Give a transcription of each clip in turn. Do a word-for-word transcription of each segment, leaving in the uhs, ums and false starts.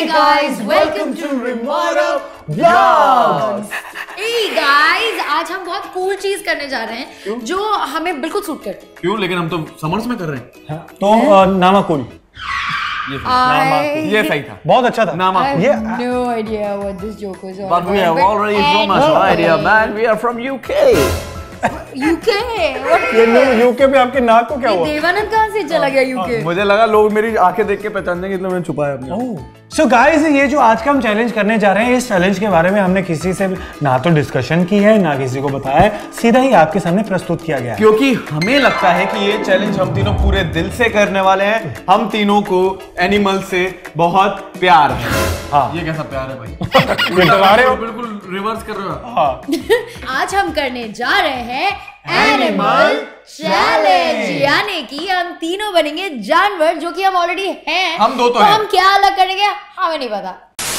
guys, welcome to Remora Vlogs. Hey guys, आज हम बहुत कूल चीज करने जा रहे हैं जो हमें बिल्कुल सूट करती है। क्यों? लेकिन हम तो समर्स में कर रहे हैं। हाँ, तो नामा कूल ये सही, ये सही था, बहुत अच्छा था। नामा I have no idea what this joke was all But we have already so much idea, man. We are from U K. U K? What? ये यूके पे आपके नाक को क्या हुआ? देवानंद कहाँ से चला गया U K? मुझे लगा लोग मेरी आंखें देख के पहचान देंगे, इसलिए मैंने छुपाया अपने। सो गाइस, ये जो आज का हम चैलेंज करने जा रहे हैं, इस चैलेंज के बारे में हमने किसी से ना तो डिस्कशन की है, ना किसी को बताया है, सीधा ही आपके सामने प्रस्तुत किया गया है। क्योंकि हमें लगता है कि ये चैलेंज हम तीनों पूरे दिल से करने वाले हैं। हम तीनों को एनिमल से बहुत प्यार है। हाँ, ये कैसा प्यार है भाई? बिल्कुल रिवर्स कर रहे हो। हाँ। आज हम करने जा रहे हैं एनिमल चैलेंज, यानी कि हम तीनों बनेंगे जानवर, जो कि हम ऑलरेडी हैं। हम दो तो, तो हैं। हम क्या अलग करेंगे हमें नहीं पता।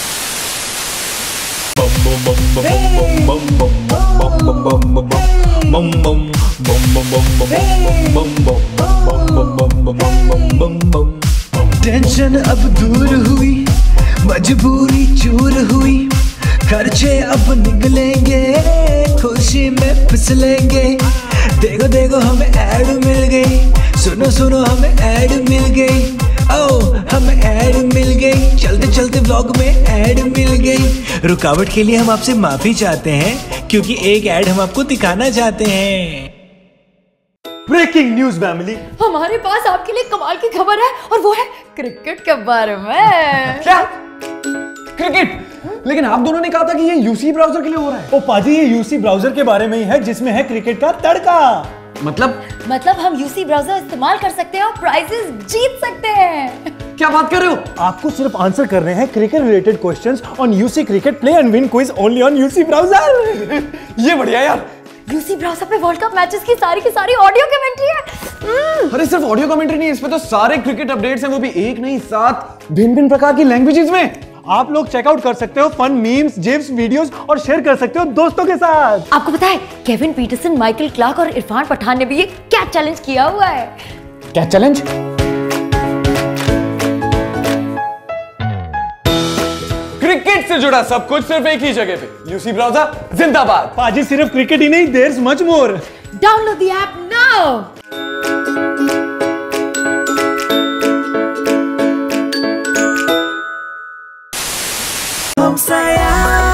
टेंशन अब दूर हुई, मजबूरी चूर हुई, खर्चे अब निकलेंगे, खुशी में फिसलेंगे। देखो देखो हमें ऐड मिल गई, सुनो सुनो हमें ऐड मिल गई, ओ हमें ऐड मिल गई, चलते चलते व्लॉग में ऐड मिल गई। रुकावट के लिए हम आपसे माफी चाहते हैं, क्योंकि एक ऐड हम आपको दिखाना चाहते हैं। ब्रेकिंग न्यूज फैमिली, हमारे पास आपके लिए कमाल की खबर है, और वो है क्रिकेट के बारे में। क्या? क्रिकेट? लेकिन आप दोनों ने कहा था कि ये यूसी ब्राउजर के लिए हो रहा है। ओ पाजी, ये यूसी ब्राउजर के बारे में ही है, जिसमें है क्रिकेट का तड़का। मतलब मतलब हम यूसी ब्राउजर इस्तेमाल कर सकते हैं और प्राइजेस जीत सकते हैं। क्या बात कर रहे हो? आपको सिर्फ आंसर कर रहे हैं cricket related questions on UC cricket play and win quiz only on UC browser. ये बढ़िया यार। यूसी ब्राउजर पे वर्ल्ड कप मैचेस की सारी की सारी ऑडियो कमेंट्री है। अरे सिर्फ ऑडियो कमेंट्री नहीं, इसमें तो सारे क्रिकेट अपडेट्स हैं, वो भी एक नहीं सात भिन्न भिन्न प्रकार की लैंग्वेजेस में। आप लोग चेकआउट कर सकते हो, फन मीम्स, जिफ्स, वीडियोस और शेयर कर सकते हो दोस्तों के साथ। आपको पता है केविन पीटरसन, माइकल क्लार्क और इरफान पठान ने भी ये क्या चैलेंज किया हुआ है? क्या चैलेंज? क्रिकेट से जुड़ा सब कुछ सिर्फ एक ही जगह पे, यूसी ब्राउजर जिंदाबाद। पाजी, सिर्फ क्रिकेट ही नहीं, there is much more. Download the app now. हमसाया,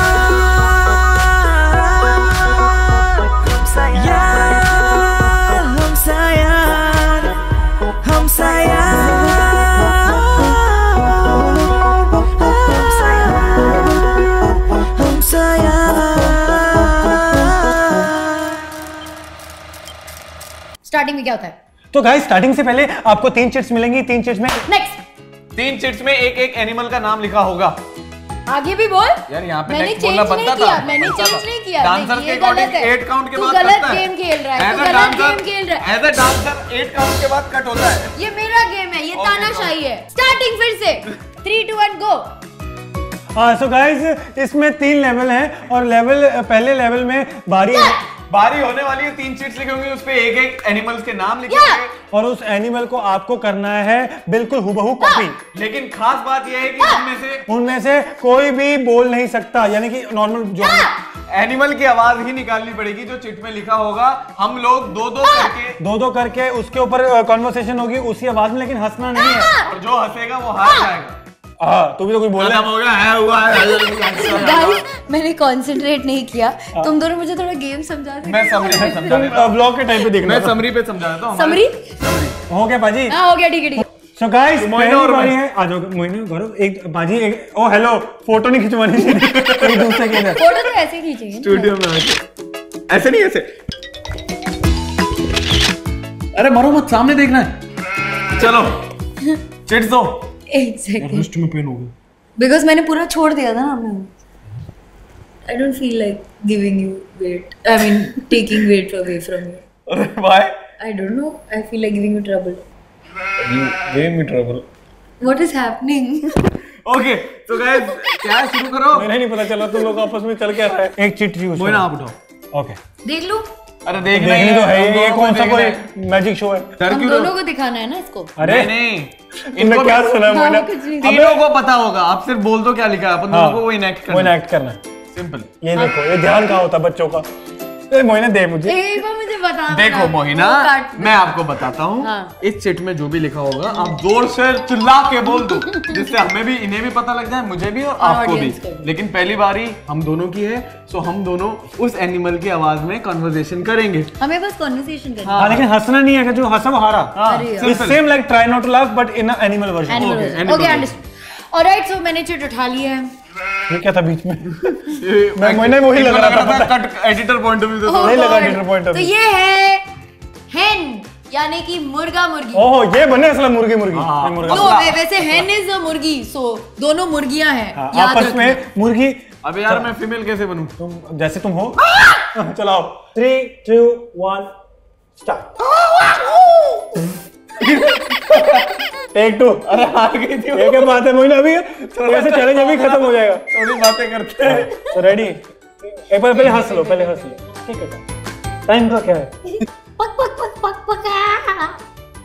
हमसाया, हमसाया, हमसाया, हमसाया। स्टार्टिंग में क्या होता है? तो गाइस, स्टार्टिंग से पहले आपको तीन चिट्स मिलेंगी। तीन चिट्स में नेक्स्ट तीन चिट्स में एक एक एनिमल का नाम लिखा होगा। आगे भी बोल। यार यहाँ पे मैंने नेक्स्ट चेंज बोलना नहीं बनता किया, था। मैंने बनता चेंज था। नहीं किया। डांसर नहीं, के ये अकॉर्डिंग गलत है। एट काउंट के तू बाद गलत कटता है। गेम खेल रहा है, As तू a गलत dancer- गेम खेल रहा है। As a dancer, eight count के बाद कट होता है। ये मेरा गेम है, ये Okay, तानाशाही है। स्टार्टिंग फिर से थ्री टू वन गो। हाँ, सो गाइस, इसमें तीन लेवल हैं और लेवल पहले लेवल में बारी बारी होने वाली है, तीन चिट्स लिखे होंगे, उस पे एक एक एनिमल्स के नाम लिखे Yeah. होंगे, और उस एनिमल को आपको करना है बिल्कुल हुबहू कॉपी। लेकिन खास बात यह है कि उनमें से उनमें से कोई भी बोल नहीं सकता, यानी कि नॉर्मल जो एनिमल की आवाज ही निकालनी पड़ेगी जो चिट में लिखा होगा। हम लोग दो दो करके दो दो करके उसके ऊपर कॉन्वर्सेशन होगी उसी आवाज में, लेकिन हंसना नहीं है। और जो हंसेगा वो हार जाएगा। हाँ, तू भी तो कोई बोल रहा खत्म हो गया है, हुआ है। गाइस, मैंने कंसंट्रेट नहीं किया। तुम दोनों मुझे थोड़ा गेम समझा दो। मैं समरी पे समझा तुम देता हूं। ब्लॉग के टाइम पे देखना। मैं समरी पे समझा देता हूं। समरी हो गया पाजी? हाँ, हो गया, ठीक है ठीक है। सो गाइस, मोइनो पहली और बारी मैं। है। आ जाओ मोइनो, गौरव, एक पाजी, एक ओ हेलो, फोटो नहीं खिंचवानी चाहिए एक दूसरे के अंदर। फोटो तो ऐसे ही खींचेंगे। स्टूडियो में आके ऐसे नहीं, ऐसे। अरे मरो मत, सामने देखना है। चलो चिट्स दो। एक सेकंड, रिस्ट में पेन हो गया। बिकॉज मैंने पूरा छोड़ दिया था ना आपने। I don't feel like giving you weight, I mean taking weight away from you. अरे why? I don't know, I feel like giving you trouble. You gave me trouble. What is happening? Okay, तो guys, क्या है, शुरू करो। मैंने नहीं पता चला तुम लोग आपस में चल क्या रहा है। एक चिट यूज मोइना आप उठाओ। ओके, देख लो। अरे देखना देखनी तो है, हम ये दोनों कौन को सा देखना है। कोई मैजिक शो है? डर हम क्यों दोनों रहे को दिखाना है ना इसको। हो? अरे नहीं इनको इनको क्या सुना है हाँ, मोइना? कुछ नहीं। तीनों को पता होगा, आप सिर्फ बोल दो क्या लिखा है, अपन दोनों को वो इनएक्ट वो करना है। इनएक्ट करना है। सिंपल। ये देखो, ये ध्यान कहाँ होता है बच्चों का? ए मोइना दे मुझे। एक बार मुझे बता देखो देना। मोहिना, वो काट दे। मैं आपको बताता हूँ हाँ। इस चिट में जो भी लिखा होगा आप जोर से चिल्ला के बोल दो, जिससे हमें भी, इन्हें भी पता लग जाए, मुझे भी और आपको भी। audience को भी। लेकिन पहली बारी हम दोनों की है, सो हम दोनों उस एनिमल की आवाज में कन्वर्सेशन करेंगे। हमें बस कॉन्वर्सेशन करनी हाँ लेकिन हंसना नहीं है, जो हंसा वो हारा। अरे यार। It's same like try not to laugh but in animal version. है। Okay, animal animal okay version। Understand. Alright, so मैंने चिट उठा लिया है। ये क्या था बीच में? मैं मोहिना वही लग रहा था, पता cut editor point of view से Oh नहीं लगा God। editor point of तो view। ये है hen, यानी कि मुर्गा मुर्गी। ओह ये बने असल मुर्गी मुर्गी। हाँ। ये मुर्गा। तो वे- वैसे hen इज अ मुर्गी, सो दोनों मुर्गियां हैं। हाँ, याद आपस रखना। में मुर्गी। अब यार मैं फीमेल कैसे बनूं? तुम जैसे तुम हो। चलाओ three two one start. Take two. अरे हार गई थी। ये क्या बात है मोहिना? अभी कैसे चैलेंज अभी खत्म हो जाएगा। थोड़ी बातें करते हैं। तो रेडी? एक बार पहले हंस लो, पहले हंस लो। ठीक है, टाइम का क्या है? पक पक पक पक पक।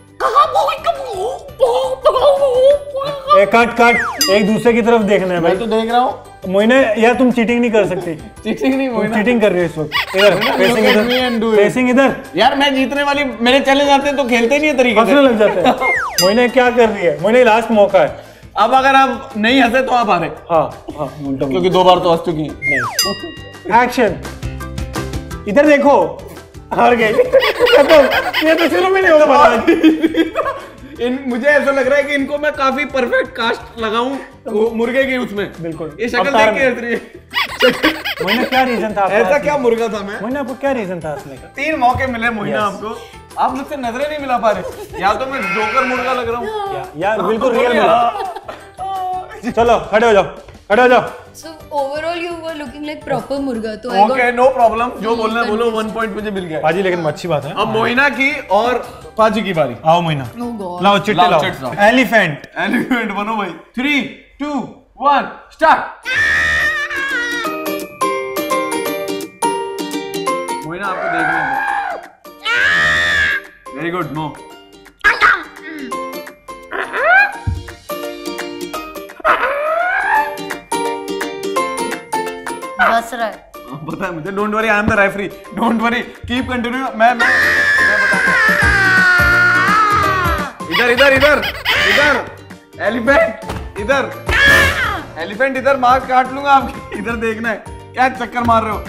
एक काट काट, एक दूसरे की तरफ देखना है मैं भाई। तो देख रहा हूँ। मोहिना यार तुम चीटिंग नहीं कर सकती। चीटिंग नहीं तुम मोहिना। चीटिंग कर रही हो इस वक्त। इधर facing look at me and do इधर it. फेसिंग इधर। यार मैं जीतने वाली, मेरे चैलेंज आते हैं तो खेलते नहीं है तरीके हंसने से। लग जाते हैं। मोहिना क्या कर रही है? मोहिना लास्ट मौका है। अब अगर आप नहीं हंसे तो आप हारे, हाँ हाँ उल्टा क्योंकि दो बार तो हंस चुकी हैं। एक्शन। इधर देखो, हार गई। खत्म। ये तो शुरू में नहीं होगा पता। इन मुझे ऐसा लग रहा है कि इनको मैं काफी परफेक्ट कास्ट लगाऊं वो मुर्गे की उसमें। बिल्कुल। ये शक्ल अवतार देख के में। हंस रही है। मोहिना क्या रीजन था आपका? ऐसा क्या मुर्गा था मैं? मोहिना आपको क्या रीजन था हंसने का? तीन मौके मिले मोहिना Yes. आपको, आप मुझसे नजरें नहीं मिला पा रहे। या तो मैं जोकर मुर्गा लग रहा हूँ। या, यार बिल्कुल रियल मिला। चलो खड़े हो जाओ, खड़े हो जाओ। So overall you were looking like proper मुर्गा। तो I okay got no problem, जो बोलना है बोलो, वन पॉइंट मुझे मिल गया। पाजी लेकिन अच्छी बात है। अब मोहिना की और पाजी की बारी। आओ मोहिना, oh God। लाओ चिट्टे लाओ, चिट्टे लाओ। लाओ। एलिफेंट। एलिफेंट बनो भाई। Three two one start. Mohena आपको देखना है। Very good, no. बस रहा है। पता है मुझे, don't worry, I am the referee, don't worry, keep continue. मैं मैं मैं बताऊंगा। इधर इधर इधर इधर एलिफेंट, इधर एलिफेंट, इधर मार काट लूंगा आपकी। इधर देखना है, क्या चक्कर मार रहे हो?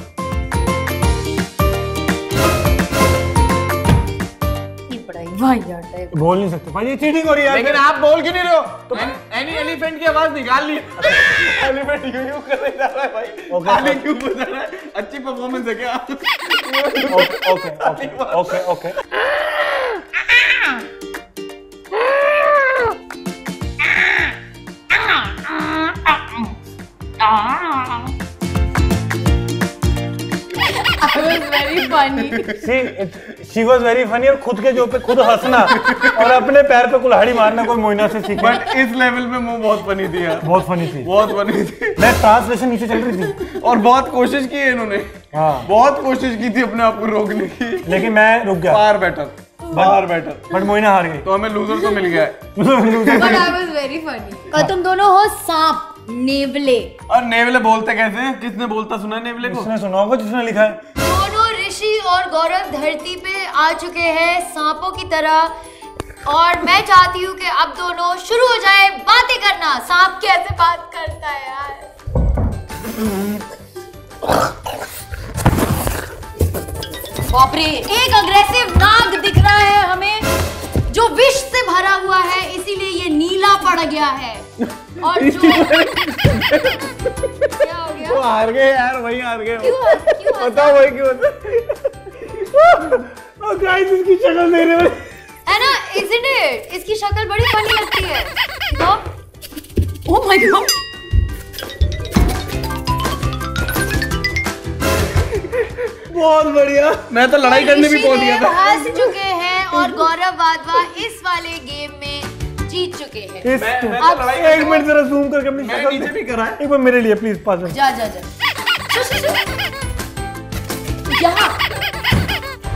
ये पढ़ाई वाहियात है। बोल नहीं सकते पाजी, चीटिंग हो रही है। लेकिन आप बोल क्यों नहीं रहे हो? तो एनी एलिफेंट की आवाज निकाल ली। एलिफेंट यूं यूं करने जा रहा है भाई। Okay, गाली क्यों बजा रहा है? अच्छी परफॉर्मेंस है क्या? Okay okay okay okay okay. I was very funny। She was very funny. और खुद के जो पे खुद हंसना और अपने पैर पे कुल्हाड़ी मारना कोई मोहिना से सीखा। बट इस लेवल पे मुंह बहुत फनी थी यार, बहुत फनी थी। बहुत फनी थी। मैं ट्रांसलेशन नीचे चल रही थी। और बहुत कोशिश की है इन्होंने, हाँ बहुत कोशिश की थी अपने आप को रोकने की। लेकिन मैं रुक गया। Far better, far better. But Mohena हार गई। तो हमें लूजर तो मिल गया है। But I was very funny। और तुम दोनों हो सांप, नेवले। और नेवले बोलते कैसे हैं? किसने बोलता सुना है नेवले को? जिसने सुना होगा, जिसने लिखा है। दोनों ऋषि और गौरव धरती पे आ चुके हैं सांपों की तरह, और मैं चाहती हूँ कि अब दोनों शुरू हो जाए बातें करना। सांप कैसे बात करता है यार? बाप रे, एक अग्रेसिव नाग दिख रहा है हमें जो विष से भरा हुआ है, इसीलिए ये नीला पड़ गया है। और जो क्या हो गया? वो हार गए यार, वही हार गए। क्यों क्यों बताओ वही क्यों होता और गाइस इसकी शक्ल देख रहे हो। है ना, isn't it? इसकी शक्ल बड़ी फनी लगती है। देखो, ओह माय गॉड, बहुत बढ़िया। मैं तो लड़ाई करने भी पहुंच गया था। हंस चुके हैं और गौरव वाधवा इस वाले गेम में जीत चुके हैं। इस- मैं- मैं अब तो लड़ाई एक मिनट जरा जूम करके अपनी मैं शक्ल नीचे भी करा है। एक बार मेरे लिए प्लीज पास में। जा जा जा, शु, शु, शु। यहाँ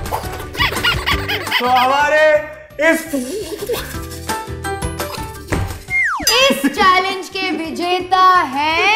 तो हमारे इस इस चैलेंज के विजेता हैं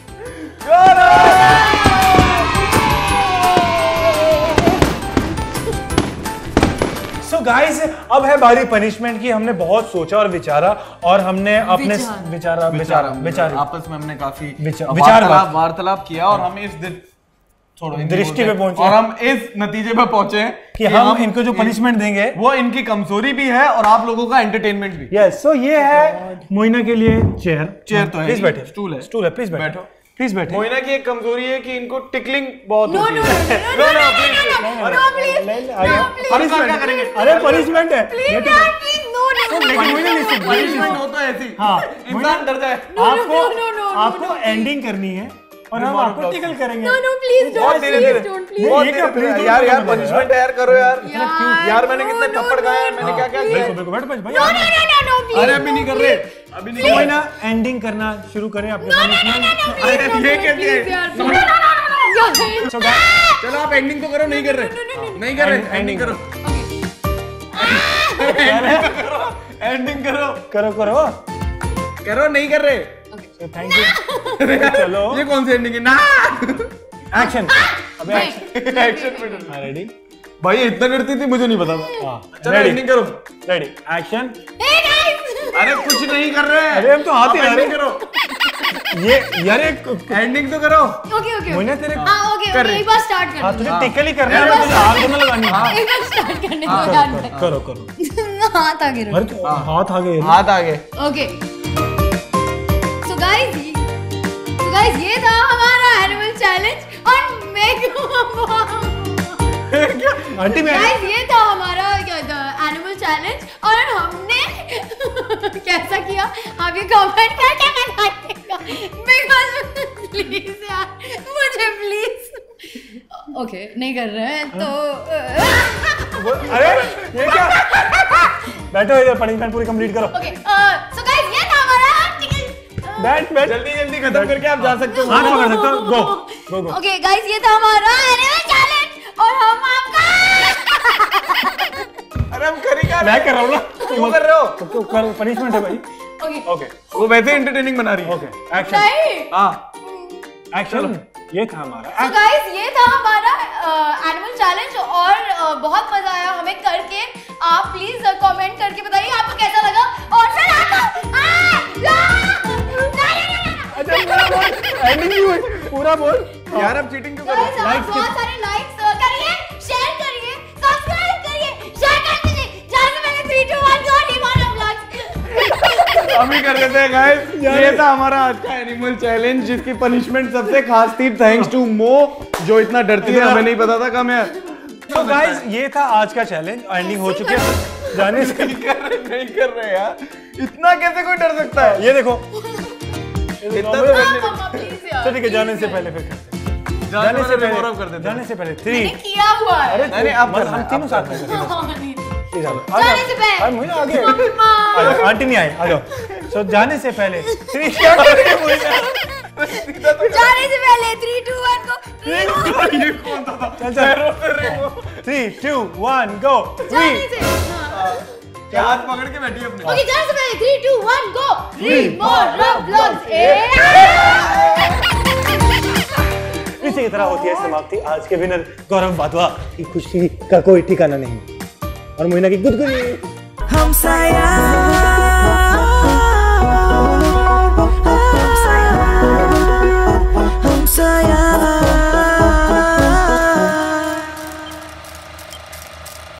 सो गाइस, अब है बारी पनिशमेंट की। हमने बहुत सोचा और विचारा और हमने अपने विचार। विचारा विचारा विचार आपस में हमने काफी विचार- वार्तालाप वार्तालाप किया और हम इस दि- छोड़ो, हिंदी दृष्टि बोलते पे पहुंचे और हम इस नतीजे पे पहुंचे हैं कि हम इनको जो पनिशमेंट देंगे वो इनकी कमजोरी भी है और आप लोगों का एंटरटेनमेंट भी। यस, सो ये है मोइना के लिए चेयर। चेयर तो है, प्लीज बैठे। स्टूल है, स्टूल है, प्लीज बैठो, बैठो। प्लीज बैठे। मोइना की एक कमजोरी है कि इनको टिकलिंग बहुत नो होती नो है। No no no no please punishment क्या करेंगे? अरे पनिशमेंट है प्लीज यार प्लीज नो नो लेकिन मोइना listen, पनिशमेंट हो तो ऐसी हाँ, इंसान डर जाए। आपको no, no, no, आपको एंडिंग करनी है और हम Tomorrow आपको vlog टिकल करेंगे। नो नो प्लीज बहुत डोंट धीरे धीरे प्लीज डोंट प्लीज बहुत ये धीरे- क्या please don't यार यार do that, पनिशमेंट है यार, करो यार। यार, यार मैंने no, कितने no, थप्पड़ खाए हैं, no, मैंने क्या क्या किया बिल्कुल बिल्कुल बैठो बैठो भाई। No no no no please अरे अभी नहीं कर रहे, अभी नहीं कर मोइना एंडिंग करना शुरू करें अपने पनिशमेंट। रहे। ये क्या प्लीज किया यार no no no so guys, चलो आप एंडिंग तो करो, नहीं कर रहे, नहीं कर रहे, एंडिंग करो, एंडिंग करो, करो करो। करो, नहीं कर रहे। Thank you. चलो ये कौन सी एंडिंग है ना? एक्शन। अबे एक्शन। एक्शन पे डर। रेडी? भाई ये इतना डरती थी, मुझे नहीं पता था। हाँ, चलो एंडिंग करो। Ready action. हे गाइस अरे कुछ नहीं कर रहे हैं। अरे हम तो हाथ ही आप हिला रहे ending करो, ये यार एक एंडिंग तो करो। ओके ओके मोइना तेरे हां ओके कर ओके रही। एक बार स्टार्ट हाँ कर तुझे हाँ। टिकल ही करना है, मुझे आग तो ना लगानी है। एक बार स्टार्ट करने दो यार करो करो। हाथ आगे रखो अरे तो हाथ आगे। हाथ आगे। Okay so guys so guys ये था हमारा एनिमल चैलेंज और मैं आंटी मैं गाइस ये था हमारा एनिमल चैलेंज और हमने कैसा किया आप ये कमेंट करके बताइएगा बिकॉज़ प्लीज यार मुझे प्लीज ओके नहीं कर रहे हैं तो अरे ये क्या? बैठो इधर, पनिशमेंट पूरी कंप्लीट करो। ओके सो गाइस ये था हमारा टिकल बैठ बैठ। जल्दी जल्दी खत्म करके आप जा सकते हो। हाथ पकड़ सकते हो। गो गो गो। ओके गाइस ये था हमारा एनिमल चैलेंज और हम आपका अरे हम कर ही क्या रहे मैं हैं? कर रहा हूँ ना। क्यों कर रहे हो? तो कर पनिशमेंट है भाई। ओके ओके वो वैसे एंटरटेनिंग बना रही है। Okay action. नहीं हाँ एक्शन। ये था हमारा तो गाइस ये था हमारा एनिमल चैलेंज और uh, बहुत मजा आया हमें करके आप प्लीज कमेंट करके बताइए आपको कैसा लगा और फिर आपको एंडिंग नहीं हुई, पूरा बोल। यार अब चीटिंग क्यों कर रहे हो? लाइक्स बहुत सारे लाइक्स करिए शेयर करिए सब्सक्राइब करिए शेयर कर दीजिए जाने मैंने three two one go demand vlogs हम ही कर देते हैं गाइस। ये था हमारा आज का एनिमल चैलेंज जिसकी पनिशमेंट सबसे खास थी थैंक्स टू मो जो इतना डरती है, हमें नहीं पता था कम है। तो गाइस ये था आज का चैलेंज, एंडिंग हो चुकी है। जाने से नहीं कर रहे, नहीं कर रहे यार, इतना कैसे कोई डर सकता है? ये देखो, इतना तो डरने- मम्मा प्लीज यार तो ठीक है, जाने से पहले फिर करते हैं। जाने जाने से वाले गौरव कर पहले देते हैं। जाने से पहले थ्री। मैंने किया हुआ है अरे नहीं, नहीं, आप बस करना हम है, तीनों आप साथ में करना करेंगे। हाँ, नहीं। ये जाओ। आ जाने जाओ। से पहले। अरे मोइना आगे। मम्मा। आ जाओ, आंटी नहीं आए, आ जाओ। सो जाने से पहले थ्री। जाने से पहले थ्री टू वन को ये कौन था? चल चल। Three two one go. जाने से हाँ। क्या हाथ पकड़ के बैठी अपने? ओके जाने से पहले three two one go three more love vlogs इसी तरह होती है समाप्ति आज के विनर गौरव वाधवा की खुशी का कोई ठिकाना नहीं और मोइना की गुदगुदी। हम साया हम साया